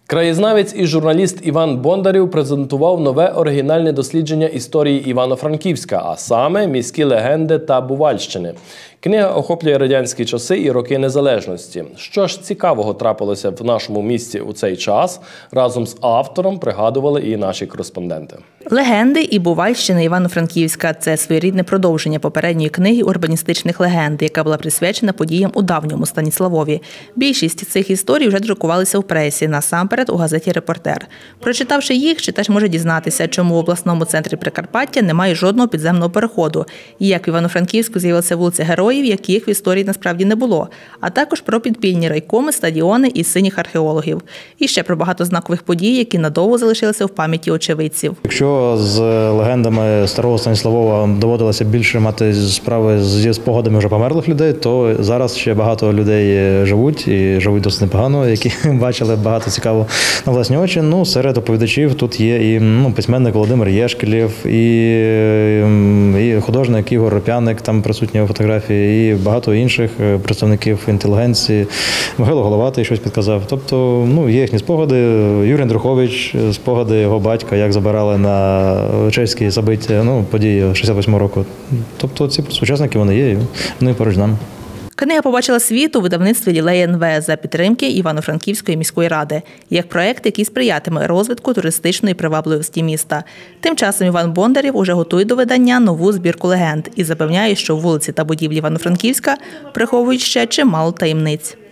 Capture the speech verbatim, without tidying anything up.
Краєзнавець і журналіст Іван Бондарів презентував нове оригінальне дослідження історії Івано-Франківська, а саме «Міські легенди та Бувальщини». Книга охоплює радянські часи і роки незалежності. Що ж цікавого трапилося в нашому місті у цей час, разом з автором пригадували і наші кореспонденти. Легенди і Бувальщини Івано-Франківська – це своєрідне продовження попередньої книги урбаністичних легенд, яка була присвячена подіям у давньому Станіславові. Більшість цих історій вже друкувалися в пресі, насамперед у газеті «Репортер». Прочитавши їх, читач може дізнатися, чому в обласному центрі Прикарпаття немає жодного підземного переходу, і як в Івано-Франківську з'явилася вулиця Героїв, яких в історії насправді не було, а також про підпільні райкоми, стадіони і синіх археологів. І ще про багато знакових подій, які надовго залишилися в пам'яті очевидців. Якщо з легендами старого Станіславова доводилося більше мати справи зі спогадами вже померлих людей, то зараз ще багато людей живуть і живуть досить непогано, які бачили багато цікавого на власні очі. Ну, серед оповідачів тут є і ну, письменник Володимир Єшкелєв, і, і художник Ігор П'яник, там присутні у фотографії, і багато інших представників інтелігенції. Михайло Головатий щось підказав. Тобто, ну, є їхні спогади. Юрій Андрухович, спогади його батька, як забирали на чеські забиття, ну, події шістдесят восьмого року. Тобто ці сучасники, вони є, і вони поруч з нами. Книга побачила світ у видавництві «Лілей ен ве» за підтримки Івано-Франківської міської ради, як проєкт, який сприятиме розвитку туристичної привабливості міста. Тим часом Іван Бондарів уже готує до видання нову збірку легенд і запевняє, що вулиці та будівлі Івано-Франківська приховують ще чимало таємниць.